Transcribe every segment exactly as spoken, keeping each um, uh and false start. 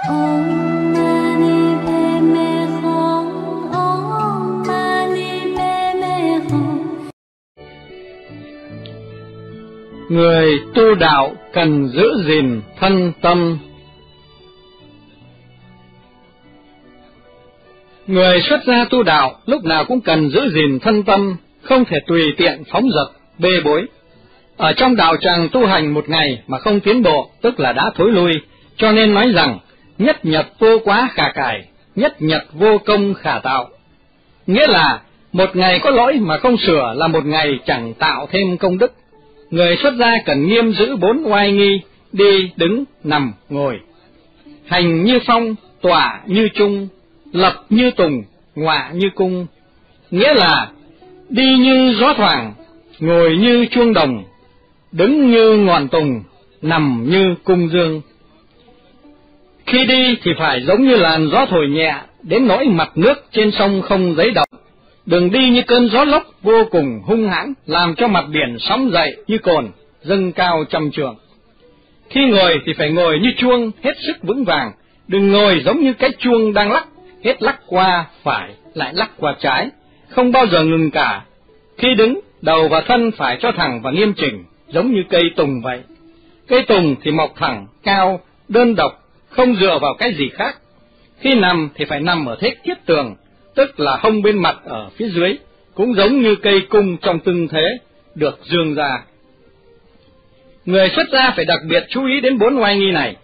Người tu đạo cần giữ gìn thân tâm. Người xuất gia tu đạo lúc nào cũng cần giữ gìn thân tâm, không thể tùy tiện phóng dật, bê bối. Ở trong đạo tràng tu hành một ngày mà không tiến bộ, tức là đã thối lui, cho nên nói rằng, nhất nhật vô quá khả cải, nhất nhật vô công khả tạo. Nghĩa là, một ngày có lỗi mà không sửa là một ngày chẳng tạo thêm công đức. Người xuất gia cần nghiêm giữ bốn oai nghi, đi, đứng, nằm, ngồi. Hành như phong, tọa như trung, lập như tùng, ngọa như cung. Nghĩa là, đi như gió thoảng, ngồi như chuông đồng, đứng như ngọn tùng, nằm như cung dương. Khi đi thì phải giống như làn gió thổi nhẹ, đến nỗi mặt nước trên sông không giấy động. Đừng đi như cơn gió lốc vô cùng hung hãn, làm cho mặt biển sóng dậy như cồn, dâng cao trăm trượng. Khi ngồi thì phải ngồi như chuông, hết sức vững vàng, đừng ngồi giống như cái chuông đang lắc, hết lắc qua phải, lại lắc qua trái, không bao giờ ngừng cả. Khi đứng, đầu và thân phải cho thẳng và nghiêm chỉnh, giống như cây tùng vậy. Cây tùng thì mọc thẳng, cao, đơn độc, không dựa vào cái gì khác. Khi nằm thì phải nằm ở thế kiết tường, tức là hông bên mặt ở phía dưới, cũng giống như cây cung trong tương thế, được dương ra. Người xuất gia phải đặc biệt chú ý đến bốn oai nghi này.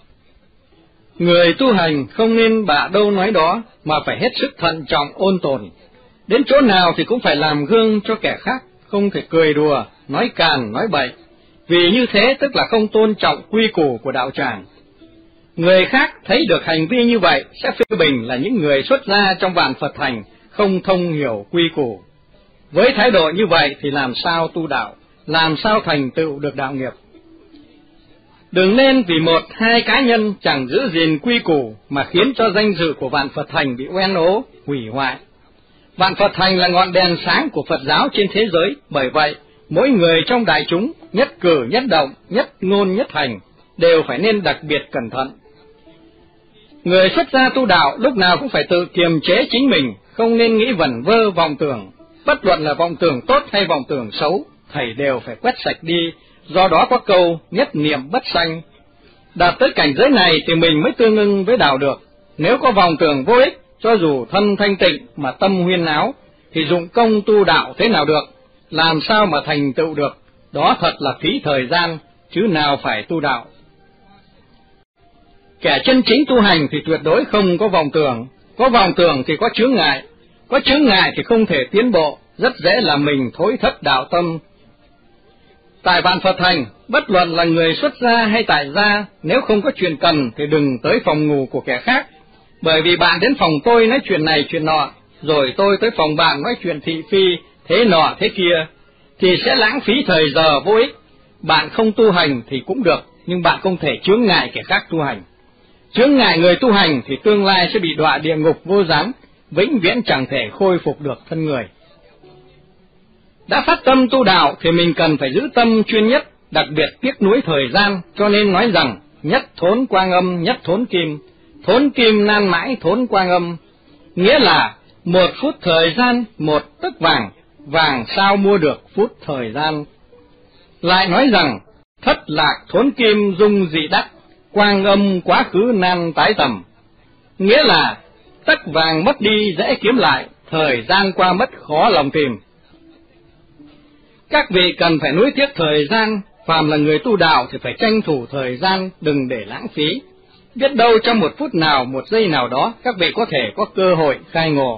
Người tu hành không nên bạ đâu nói đó, mà phải hết sức thận trọng ôn tồn. Đến chỗ nào thì cũng phải làm gương cho kẻ khác, không thể cười đùa, nói càn, nói bậy. Vì như thế tức là không tôn trọng quy củ của đạo tràng. Người khác thấy được hành vi như vậy sẽ phê bình là những người xuất gia trong vạn Phật thành không thông hiểu quy củ. Với thái độ như vậy thì làm sao tu đạo, làm sao thành tựu được đạo nghiệp. Đừng nên vì một hai cá nhân chẳng giữ gìn quy củ mà khiến cho danh dự của vạn Phật thành bị oan ố, hủy hoại. Vạn Phật thành là ngọn đèn sáng của Phật giáo trên thế giới, bởi vậy mỗi người trong đại chúng, nhất cử nhất động, nhất ngôn nhất hành, đều phải nên đặc biệt cẩn thận. Người xuất gia tu đạo lúc nào cũng phải tự kiềm chế chính mình, không nên nghĩ vẩn vơ vọng tưởng. Bất luận là vọng tưởng tốt hay vọng tưởng xấu, thầy đều phải quét sạch đi, do đó có câu nhất niệm bất sanh. Đạt tới cảnh giới này thì mình mới tương ưng với đạo được. Nếu có vọng tưởng vô ích, cho dù thân thanh tịnh mà tâm huyên áo, thì dụng công tu đạo thế nào được, làm sao mà thành tựu được, đó thật là phí thời gian, chứ nào phải tu đạo. Kẻ chân chính tu hành thì tuyệt đối không có vọng tưởng, có vọng tưởng thì có chướng ngại, có chướng ngại thì không thể tiến bộ, rất dễ làm mình thối thất đạo tâm. Tại vạn Phật thành, bất luận là người xuất gia hay tại gia, nếu không có chuyện cần thì đừng tới phòng ngủ của kẻ khác, bởi vì bạn đến phòng tôi nói chuyện này chuyện nọ, rồi tôi tới phòng bạn nói chuyện thị phi, thế nọ thế kia, thì sẽ lãng phí thời giờ vô ích. Bạn không tu hành thì cũng được, nhưng bạn không thể chướng ngại kẻ khác tu hành. Chướng ngại người tu hành thì tương lai sẽ bị đọa địa ngục vô gián, vĩnh viễn chẳng thể khôi phục được thân người. Đã phát tâm tu đạo thì mình cần phải giữ tâm chuyên nhất, đặc biệt tiếc nuối thời gian, cho nên nói rằng nhất thốn quang âm, nhất thốn kim, thốn kim nan mãi thốn quang âm. Nghĩa là một phút thời gian, một tấc vàng, vàng sao mua được phút thời gian. Lại nói rằng thất lạc thốn kim dung dị đắc, quang âm quá khứ nan tái tầm. Nghĩa là tấc vàng mất đi dễ kiếm lại, thời gian qua mất khó lòng tìm. Các vị cần phải nuối tiếc thời gian, phàm là người tu đạo thì phải tranh thủ thời gian, đừng để lãng phí. Biết đâu trong một phút nào, một giây nào đó, các vị có thể có cơ hội khai ngộ.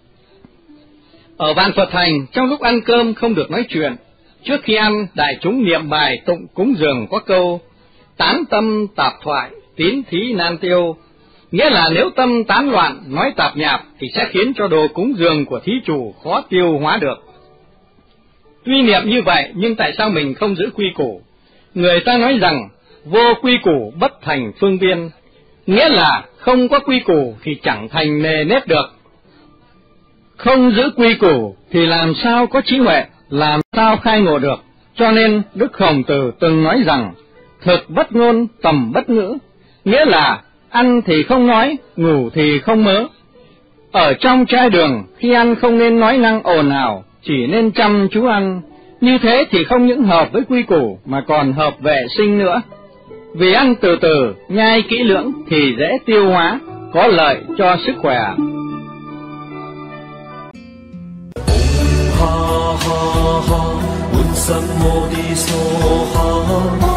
Ở vạn Phật thành, trong lúc ăn cơm không được nói chuyện. Trước khi ăn, đại chúng niệm bài tụng cúng dường có câu tán tâm tạp thoại, tín thí nan tiêu. Nghĩa là nếu tâm tán loạn, nói tạp nhạp thì sẽ khiến cho đồ cúng dường của thí chủ khó tiêu hóa được. Tuy niệm như vậy, nhưng tại sao mình không giữ quy củ? Người ta nói rằng vô quy củ bất thành phương viên, nghĩa là không có quy củ thì chẳng thành nề nếp được. Không giữ quy củ thì làm sao có trí huệ, làm sao khai ngộ được. Cho nên Đức Khổng Tử từng nói rằng thực bất ngôn, tầm bất ngữ, nghĩa là ăn thì không nói, ngủ thì không mớ. Ở trong trai đường, khi ăn không nên nói năng ồn ào, chỉ nên chăm chú ăn. Như thế thì không những hợp với quy củ mà còn hợp vệ sinh nữa. Vì ăn từ từ, nhai kỹ lưỡng thì dễ tiêu hóa, có lợi cho sức khỏe. ha ha ha，滿心我的傻下。